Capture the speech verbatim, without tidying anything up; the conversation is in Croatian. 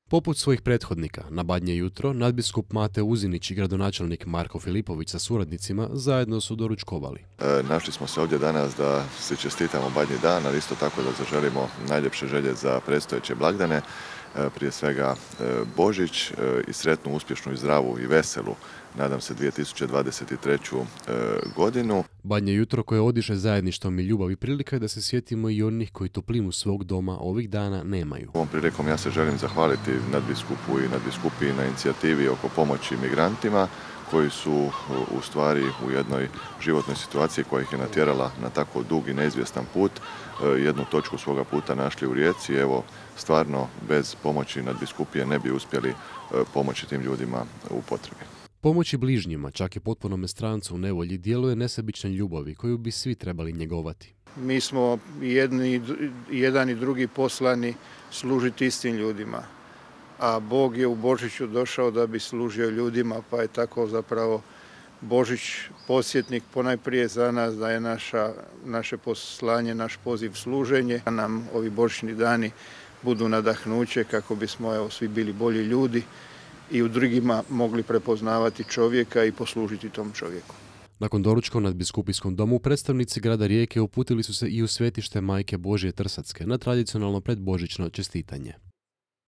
Poput svojih prethodnika, na Badnje jutro, nadbiskup Mate Uzinić i gradonačelnik Marko Filipović sa suradnicima zajedno su doručkovali. E, našli smo se ovdje danas da si čestitamo Badnji dan, ali isto tako da zaželimo najljepše želje za predstojeće blagdane, e, prije svega e, Božić e, i sretnu, uspješnu i zdravu i veselu, nadam se, dvije tisuće dvadeset treću. E, godinu. Badnje jutro koje odiše zajedništvom i ljubavi prilika je da se sjetimo i onih koji toplinu svog doma ovih dana nemaju. Ovom prilikom ja se želim zahvaliti nadbiskupu i nadbiskupiji na inicijativi oko pomoći migrantima koji su u stvari u jednoj životnoj situaciji koja ih je natjerala na tako dug i neizvjestan put, jednu točku svoga puta našli u Rijeci. Evo, stvarno bez pomoći nadbiskupije ne bi uspjeli pomoći tim ljudima u potrebi. Pomoći bližnjima, čak i potpunome strancu u nevolji, djeluje nesebične ljubavi koju bi svi trebali njegovati. Mi smo jedni, jedan i drugi poslani služiti istim ljudima, a Bog je u Božiću došao da bi služio ljudima, pa je tako zapravo Božić podsjetnik ponajprije za nas da je naša, naše poslanje, naš poziv služenje, a nam ovi božićni dani budu nadahnuće kako bismo evo, svi bili bolji ljudi i u drugima mogli prepoznavati čovjeka i poslužiti tom čovjeku. Nakon doručka u nadbiskupijskom domu, predstavnici grada Rijeke uputili su se i u svetište Majke Božje Trsatske na tradicionalno predbožićno čestitanje.